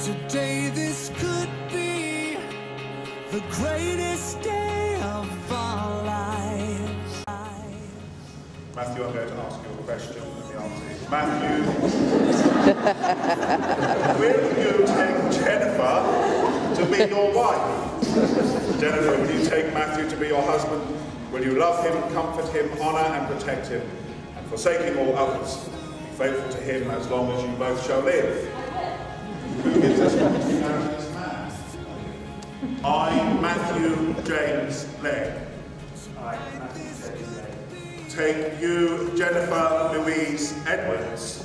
Today this could be the greatest day of our lives. Matthew, I'm going to ask you a question, and the answer is Matthew. Will you take Jennifer to be your wife? Jennifer, will you take Matthew to be your husband? Will you love him, comfort him, honour and protect him, and forsaking all others, be faithful to him as long as you both shall live? Who gives us to know this man? I, Matthew James Legg. I, Matthew James Legg. Take you, Jennifer Louise Edwards,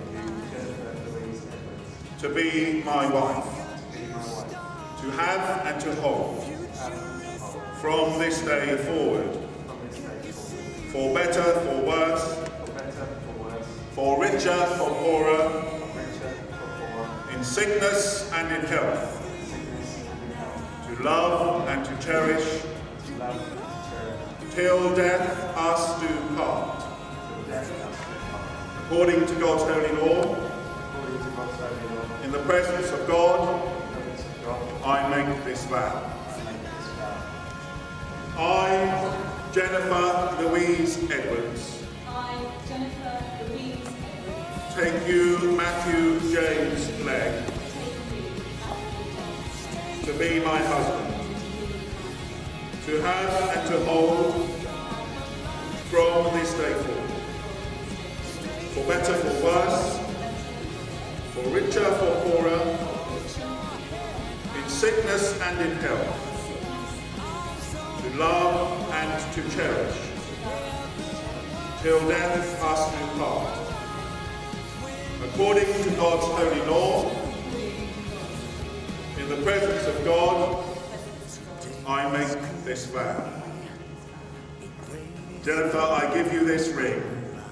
to be my wife, to have and to hold, from this day forward, for better, for worse, for richer, for poorer, in sickness and in health, to love and to cherish, till death us do part. According to God's holy law, in the presence of God, I make this vow. I, Jennifer Louise Edwards, take you, Matthew James Legg, to be my husband, to have and to hold from this day forward, for better, for worse, for richer, for poorer, in sickness and in health, to love and to cherish, till death us do part. According to God's holy law, in the presence of God, I make this vow. Jennifer, I give you this ring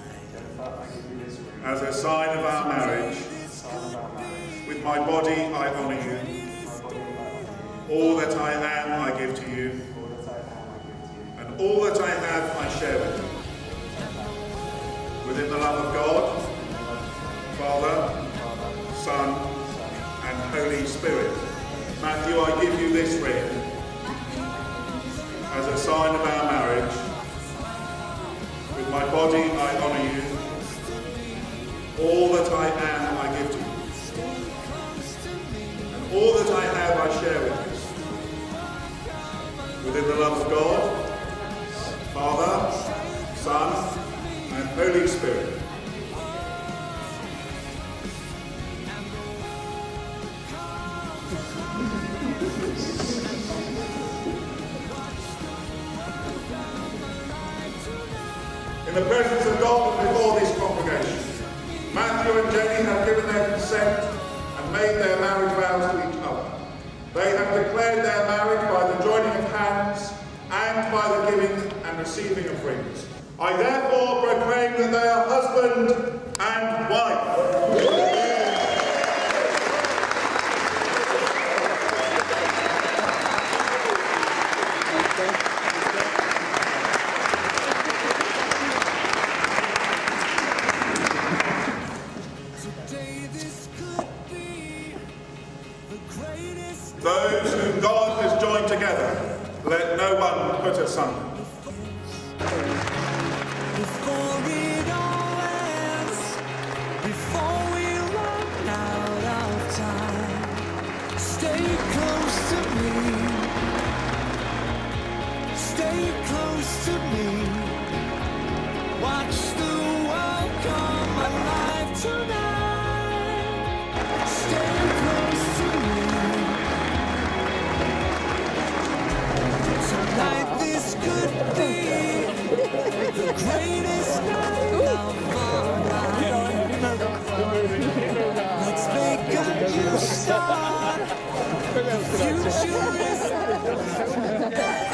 as a sign of our marriage. With my body I honour you. All that I am I give to you. And all that I have I share with you. Within the love of God, Father, Son, and Holy Spirit. Matthew, I give you this ring as a sign of our marriage. With my body I honour you. All that I am I give to you. And all that I have I share with you. Within the love of God, Father, Son, and Holy Spirit. In the presence of God and before this congregation, Matthew and Jenny have given their consent and made their marriage vows to each other. They have declared their marriage by the joining of hands and by the giving and receiving of rings. I therefore proclaim that they are husband and wife. Those whom God has joined together, let no one put asunder. Before it all ends, before we run out of time, stay close to me, stay close to me, watch the world come alive tonight, stay close to me. Tonight this could be the greatest night of our lives. Let's make a new start. The future is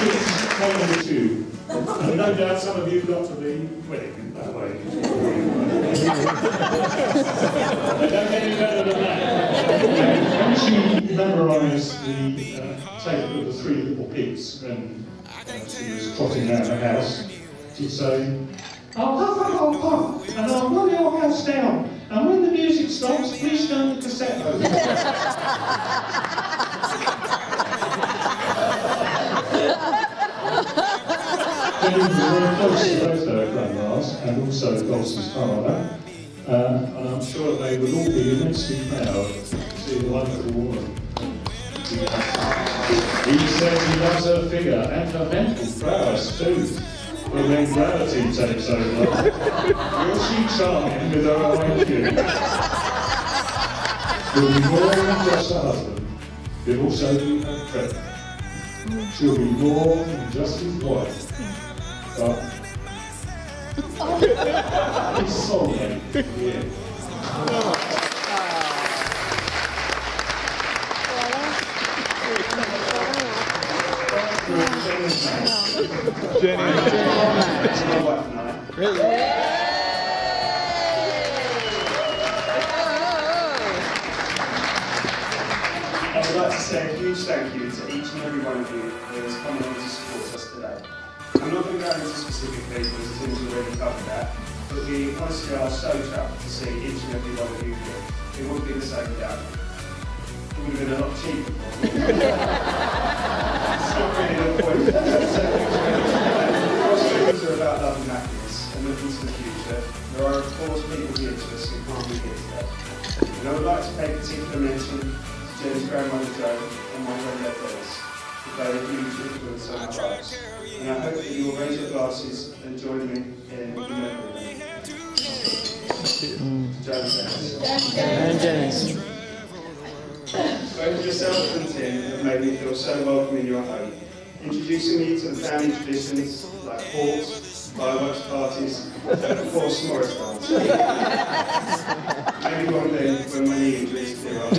It's one of the two. And no doubt some of you got to the wedding that way. They don't get any better than that. When she memorised the tape of the Three Little Pigs when she was trotting around the house, she'd say, "I'll huff, huff, huff, huff, and I'll run your house down. And when the music stops, please turn the cassette over." Jenny was very close to both her grandmas and also Dawson's father, and I'm sure they would all be immensely proud to see the wonderful woman. He says he loves her figure and her mental prowess too. But when gravity takes over, will she charming with her IQ? She'll be more than just a husband, she'll also be her friend. She'll be more than just his wife, but his soulmate, yeah. Jenny. Really? I would like to say a huge thank you to each and every one of you who has come along to support us today. I'm not going to go into specific people as Tim's already covered that, but we honestly are so chuffed to see each and every one of you here. It wouldn't be the same without you. It would have been a lot cheaper. It's not really the point. Crossroads are about love and happiness and looking to the future. There are of course people here to us who can't be here today. And I would like to pay particular mention to Jen's grandmother Jo and my granddad Dennis, who play a huge influence on our lives. And I hope that you will raise your glasses and join me in remembering them. Jo and Dennis. Both yourself and Tim have made me feel so welcome in your home, introducing me to the family traditions like forts, fireworks parties, and of course Morris dance. Maybe one day when my knee injuries clear up.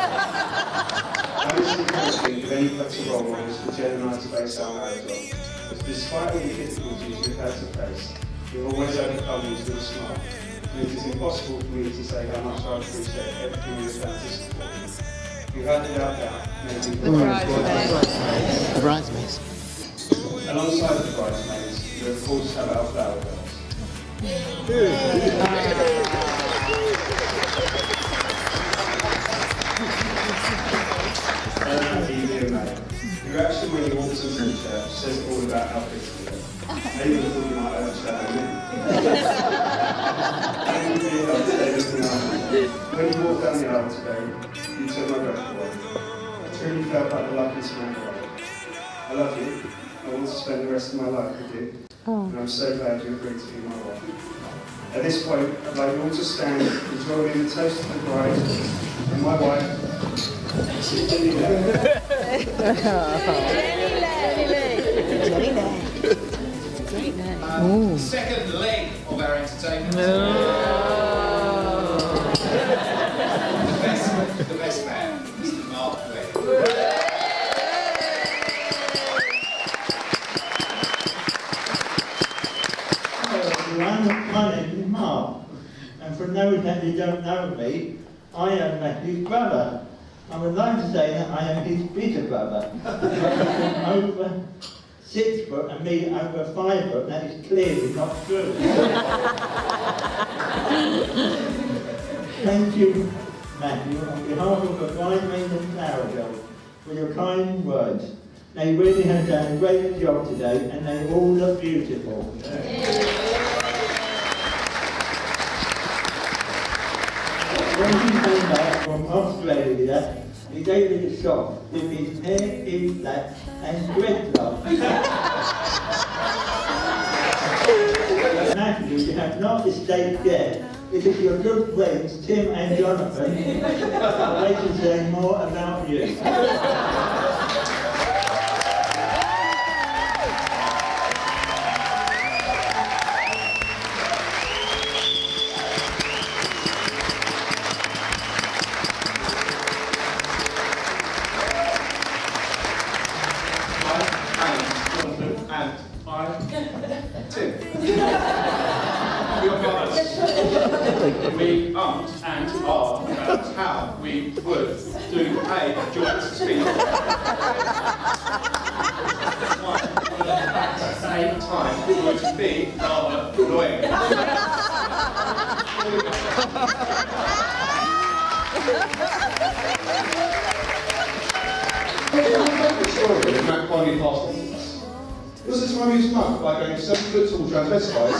I honestly can't think of any better role models for Jen and I to base our marriage on, but despite all the difficulties we've had to face, we've always overcome these with a smile. And it is impossible for me to say how much I appreciate everything you've done to support me. Without a doubt, maybe The bridesmaids. alongside the bridesmaids, we of course have our flower girls. Your action when you walked into the church says all about how pretty you are. Maybe you thought you might overshadow me. When you walked down the aisle today, you took my breath away. I truly felt like the luckiest man alive. I love you. I want to spend the rest of my life with you. And I'm so glad you agreed to be my wife. At this point, I'd like you all to stand and join me in the toast of the bride and my wife, Jenny Lay. The second leg of our entertainment. The best man, Mr. Mark Webb. My name is Mark, and for those that you don't know me, I am Matthew's brother. I would like to say that I am his bigger brother. Over 6 foot and me over 5 foot, that is clearly not true. Thank you, Matthew, on behalf of the bridesmaids and flower girls, for your kind words. They really have done a great job today, and they all look beautiful. When he came back from Australia, he gave me a shock with his hair in black and dreadlocks. Matthew, you have not escaped yet. It is your good friends, Tim and Jonathan, they can say more about you. we and are about how we would do a joint speech. At the same time, would be rather annoying. Story of Matt finally passed on. It was the time he was mugged by going 7 foot tall transvestites.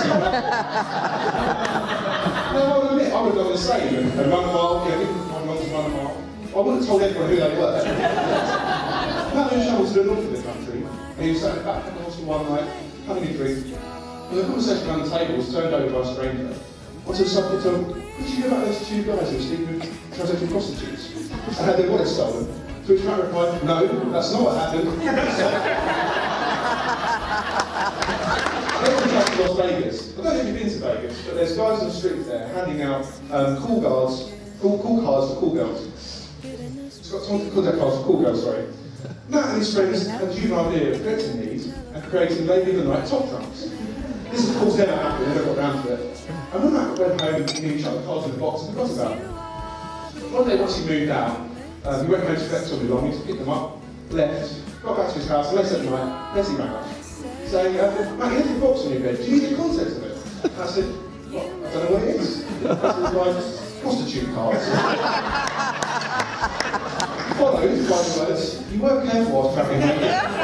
No, I would admit, I would have done the same and run a mile, run a mile. I wouldn't have told everyone who they were. Matt was travelled to the north of the country, and he was sat back at the hostel one night, having a drink, and the conversation around the table was turned over by a stranger. Onto the subject of, what did you hear about those 2 guys who were sleeping with transsexual prostitutes and had their wallet stolen? To which Matt replied, no, that's not what happened. Let's come to Las Vegas. I don't know if you've been to Vegas, but there's guys on the streets there handing out cool cards for cool girls. It's got someone called that cards for cool girls, sorry. Matt and his friends had the juvenile idea of collecting these and creating Lady of the Night top trumps. This of course never happened, they never got round to it. And when Matt went home, he knew each other cards in the box and forgot about it. One day once he moved out, he went home to collect some belongings, picked them up, left, got back to his house, and later that night, Leslie rang up, saying, Matt, you left your box on your bed, do you need the contents of it? And I said, well, I don't know what it is. I said, like, prostitute cards. Followed by the words, you weren't careful whilst travelling home.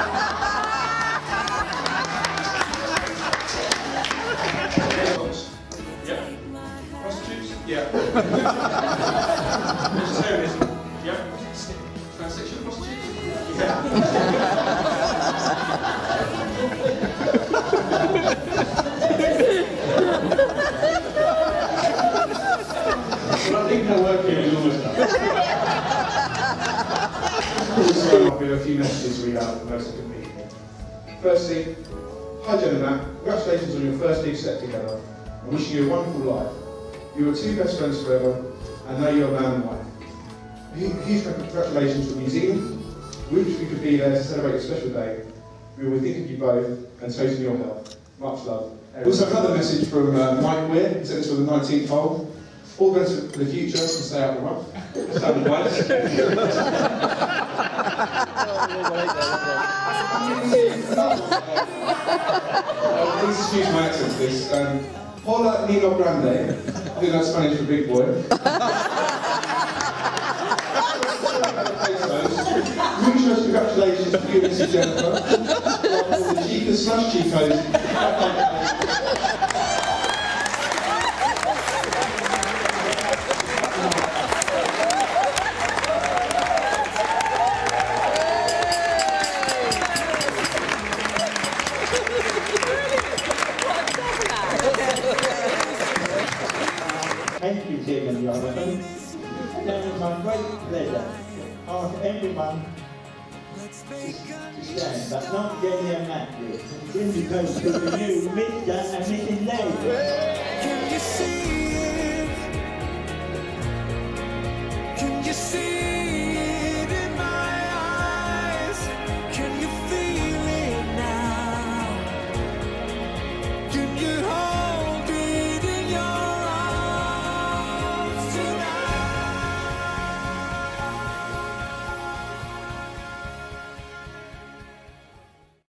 Yeah. Prostitutes? Yeah. Vegetarianism? Yeah. Transsexual prostitutes? Yeah. Well, I think her work here is almost done. We'll start off with a few messages to read out for most of the people. Firstly, hi Jen and Matt, congratulations on your first big step together. I'm wishing you a wonderful life. You were 2 best friends forever, and now you're a man and wife. Huge congratulations from New Zealand. We wish we could be there to celebrate your special day. We will think of you both and toast your health. Much love. We also have another message from Mike Weir, he sent us for the 19th hole. All the best for the future and stay out the rough. Sound advice. Please excuse my accent for this. Hola Nino Grande. I think that's Spanish for big boy. Muchas congratulations to you, Mrs. Jennifer. For the Chicas/Chicos. Thank you, Tim and Jonathan. It was my great pleasure to ask everyone to stand, but not Jenny and Matthew. It's because of the new Mr. and Mrs. Lady. Can you see